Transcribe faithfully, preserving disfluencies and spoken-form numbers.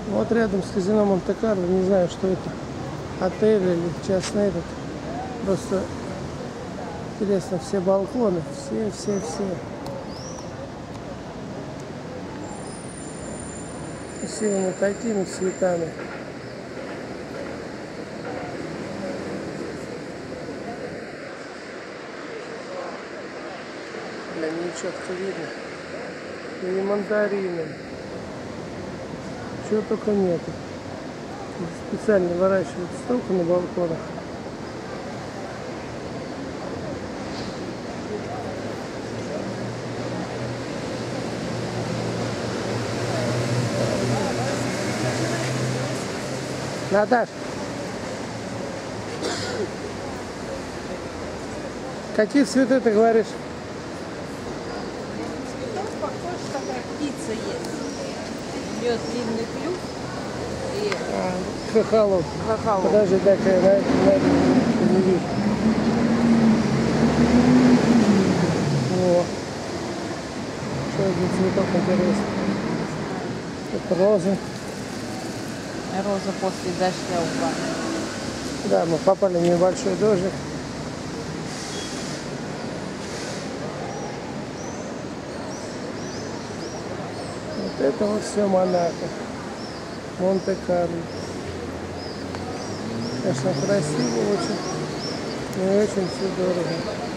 Вот рядом с казино Монте-Карло, не знаю, что это, отель или частный этот. Просто интересно, все балконы, все, все, все. Усеяны такими цветами. Бля, нечетко видно. И мандарины. Чего только нету. Специально выращивают столько на балконах. Наташ, какие цветы ты говоришь? Цветов похож, такая птица есть. У нее длинный клюв и А, хохолок. хохолок. Подожди, дай-ка я на это, на это не вижу. О, что это за цветок интересный? Это розы. Роза после дождя упала. Да, мы попали в небольшой дождик. Вот это вот все Монако. Монте-Карло. Конечно, красиво очень. И очень все дорого.